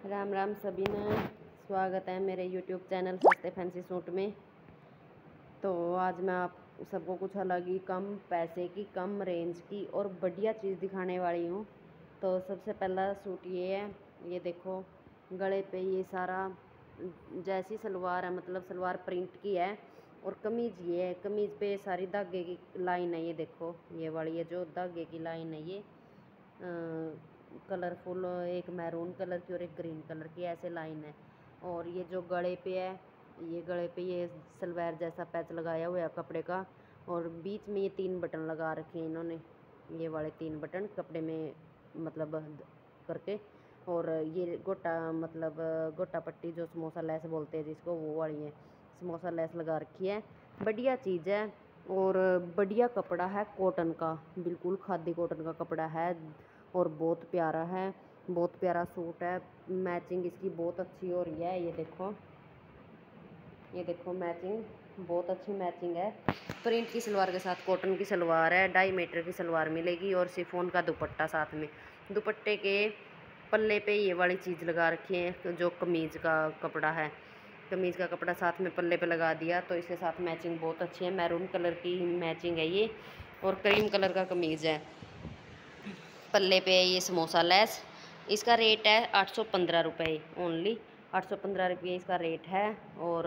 राम राम सभी ने, स्वागत है मेरे YouTube चैनल सस्ते फैंसी सूट में। तो आज मैं आप सबको कुछ अलग ही कम पैसे की, कम रेंज की और बढ़िया चीज़ दिखाने वाली हूँ। तो सबसे पहला सूट ये है, ये देखो गले पे ये सारा जैसी सलवार है, मतलब सलवार प्रिंट की है और कमीज ये है। कमीज पे सारी धागे की लाइन है, ये देखो ये वाली है जो धागे की लाइन है, ये कलरफुल, एक मैरून कलर की और एक ग्रीन कलर की ऐसे लाइन है। और ये जो गले पे है, ये गले पे ये सलवार जैसा पैच लगाया हुआ है कपड़े का, और बीच में ये 3 बटन लगा रखे हैं इन्होंने, ये वाले 3 बटन कपड़े में मतलब करके। और ये गोटा, मतलब गोटा पट्टी जो समोसा लेस बोलते हैं जिसको, वो वाली है, समोसा लेस लगा रखी है। बढ़िया चीज़ है और बढ़िया कपड़ा है, कॉटन का, बिल्कुल खादी कॉटन का कपड़ा है और बहुत प्यारा है, बहुत प्यारा सूट है। मैचिंग इसकी बहुत अच्छी हो रही है, ये देखो, ये देखो मैचिंग बहुत अच्छी मैचिंग है। प्रिंट की सलवार के साथ कॉटन की सलवार है, 2.5 मीटर की सलवार मिलेगी और शिफॉन का दुपट्टा साथ में। दुपट्टे के पल्ले पे ये वाली चीज़ लगा रखी है जो कमीज़ का कपड़ा है, कमीज़ का कपड़ा साथ में पल्ले पे लगा दिया, तो इसके साथ मैचिंग बहुत अच्छी है। मैरून कलर की मैचिंग है ये, और क्रीम कलर का कमीज़ है। पल्ले पे ये समोसा लेस, इसका रेट है 815 रुपये ओनली, 815 रुपये इसका रेट है। और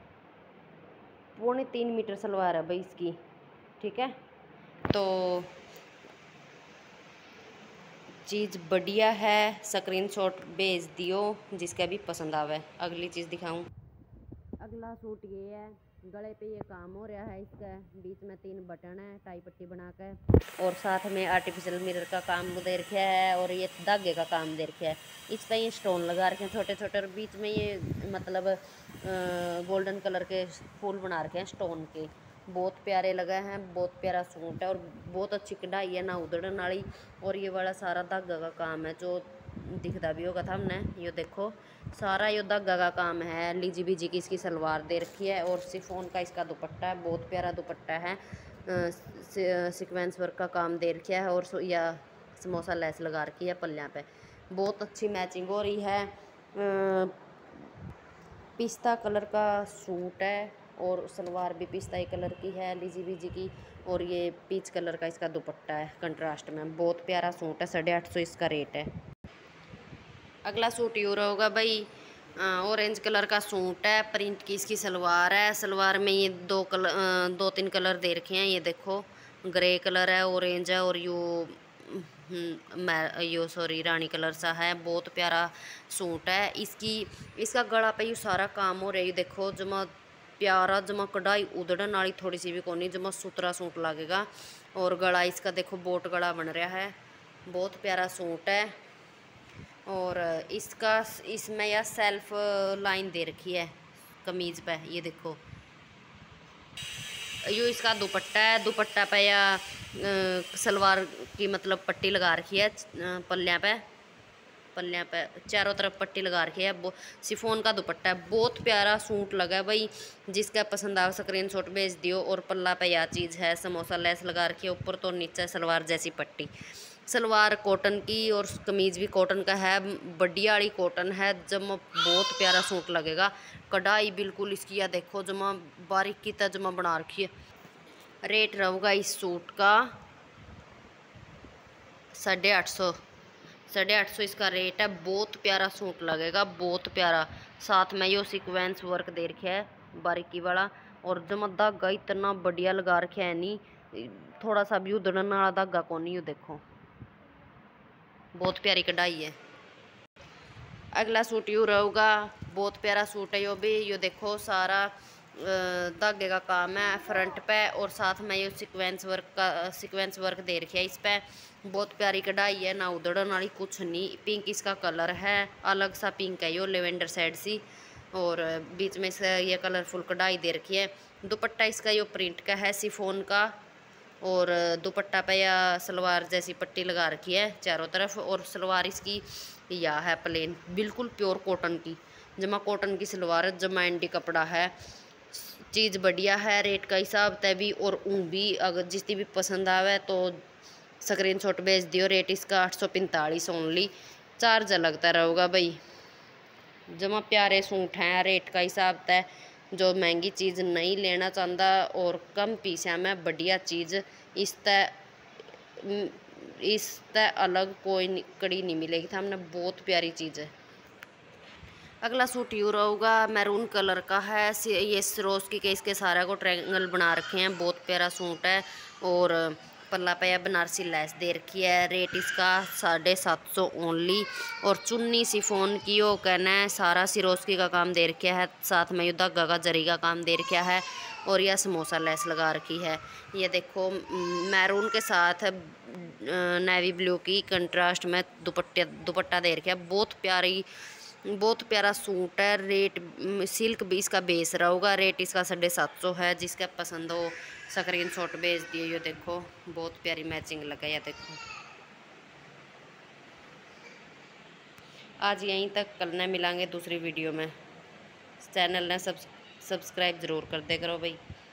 3.25 मीटर सलवार है भाई इसकी, ठीक है। तो चीज़ बढ़िया है, स्क्रीनशॉट भेज दियो जिसका भी पसंद आवे। अगली चीज़ दिखाऊं, अगला सूट ये है, गले पे ये काम हो रहा है इसका, बीच में 3 बटन है टाई पट्टी बनाकर, और साथ में आर्टिफिशियल मिरर का काम दे रखा है और ये धागे का काम दे रखा है। इस पर ये स्टोन लगा रखे हैं छोटे छोटे, और बीच में ये मतलब गोल्डन कलर के फूल बना रखे हैं स्टोन के, बहुत प्यारे लगे हैं। बहुत प्यारा सूट है और बहुत अच्छी कढ़ाई है ना उधड़न वाली, और ये वाला सारा धागा का काम है जो दिखता भी होगा था हमने, ये देखो सारा ये धागा का काम है। लीजी बीजी की इसकी सलवार दे रखी है और शिफॉन का इसका दुपट्टा है, बहुत प्यारा दुपट्टा है, सीक्वेंस वर्क का काम दे रखा है, और या समोसा लेस लगा रखी है पल्लियाँ पे। बहुत अच्छी मैचिंग हो रही है। पिस्ता कलर का सूट है और सलवार भी पिस्ता कलर की है लीजी बीजी की, और ये पीच कलर का इसका दुपट्टा है कंट्रास्ट में। बहुत प्यारा सूट है, 850 इसका रेट है। अगला सूट यूर होगा भाई, ऑरेंज कलर का सूट है, प्रिंट की इसकी सलवार है। सलवार में ये 2-3 कलर दे रखे हैं, ये देखो ग्रे कलर है, ऑरेंज है, और सॉरी रानी कलर सा है। बहुत प्यारा सूट है। इसका गला पे यू सारा काम हो रहा है, देखो जमा प्यारा, जमा कढ़ाई उधड़न वाली थोड़ी सी भी कोनी, जमा सुतरा सूट लगेगा। और गला इसका देखो बोट गला बन रहा है, बहुत प्यारा सूट है। और इसमें यह सेल्फ लाइन दे रखी है कमीज़ पे, ये देखो यो इसका दुपट्टा है। दुपट्टा पे या सलवार की मतलब पट्टी लगा रखी है, पल्लियाँ पे चारों तरफ पट्टी लगा रखी है। वो शिफॉन का दुपट्टा है, बहुत प्यारा सूट लगा है भाई। जिसका पसंद आ स्क्रीनशॉट भेज दियो। और पल्ला पे यह चीज़ है, समोसा लेस लगा रखी है ऊपर, तो नीचे सलवार जैसी पट्टी। सलवार कॉटन की और कमीज़ भी कॉटन का है, बढ़िया वाली कॉटन है, जमा बहुत प्यारा सूट लगेगा। कढ़ाई बिल्कुल इसकी है, देखो जमा बारीक की तरह जमा बना रखी है। रेट रहेगा इस सूट का 850, 850 इसका रेट है। बहुत प्यारा सूट लगेगा, बहुत प्यारा। साथ में यो सीक्वेंस वर्क दे रखा है बारीकी वाला, और जमा धागा इतना बढ़िया लगा रखा है, नहीं थोड़ा सा भी उधड़न वाला धागा को नहीं, देखो बहुत प्यारी कढ़ाई है। अगला सूट यू रहेगा, बहुत प्यारा सूट है यो भी, यो देखो सारा धागे का काम है फ्रंट पे, और साथ में ये सीक्वेंस वर्क दे रखा है इस पे। बहुत प्यारी कढ़ाई है, ना उधड़न वाली कुछ नहीं। पिंक इसका कलर है, अलग सा पिंक है यो, लेवेंडर साइड सी, और बीच में इसका ये कलरफुल कढ़ाई दे रखी है। दुपट्टा इसका यो प्रिंट का है शिफॉन का, और दुपट्टा पे या सलवार जैसी पट्टी लगा रखी है चारों तरफ, और सलवार इसकी या है प्लेन, बिल्कुल प्योर कॉटन की, जमा कॉटन की सलवार, जमा एंडी कपड़ा है। चीज़ बढ़िया है, रेट का हिसाब तय भी और ऊन भी, अगर जिसकी भी पसंद आवे तो स्क्रीनशॉट भेज दियो। रेट इसका 845 ओनली, चार्ज लगता रहेगा भाई। जमा प्यारे सूट हैं, रेट का हिसाब तय। जो महंगी चीज़ नहीं लेना चाहता और कम पैसा में बढ़िया चीज़ इस तय अलग कोई कड़ी नहीं मिलेगी। हमने बहुत प्यारी चीज़ है। अगला सूट यू रहूगा, मैरून कलर का है। ये सरोज की केस के सारा को ट्रायंगल बना रखे हैं। बहुत प्यारा सूट है और पल्ला पे बनारसी लेस दे रखी है। रेट इसका 750 ओनली। और चुन्नी सिफोन की वो कहना है, सारा सिरोस्की का काम दे रखा है। साथ में धागा का जरी का काम दे रखा है और यह समोसा लेस लगा रखी है। ये देखो मैरून के साथ नेवी ब्लू की कंट्रास्ट में दुपट्टा दे रखा है। बहुत प्यारा सूट है। रेट सिल्क भी इसका बेस रहेगा। रेट इसका 750 है। जिसका पसंद हो स्क्रीन शॉट भेज दिए। ये देखो बहुत प्यारी मैचिंग लगा। या देखो आज यहीं तक, कल न मिलांगे दूसरी वीडियो में। चैनल ने सब्सक्राइब ज़रूर कर दे करो भाई।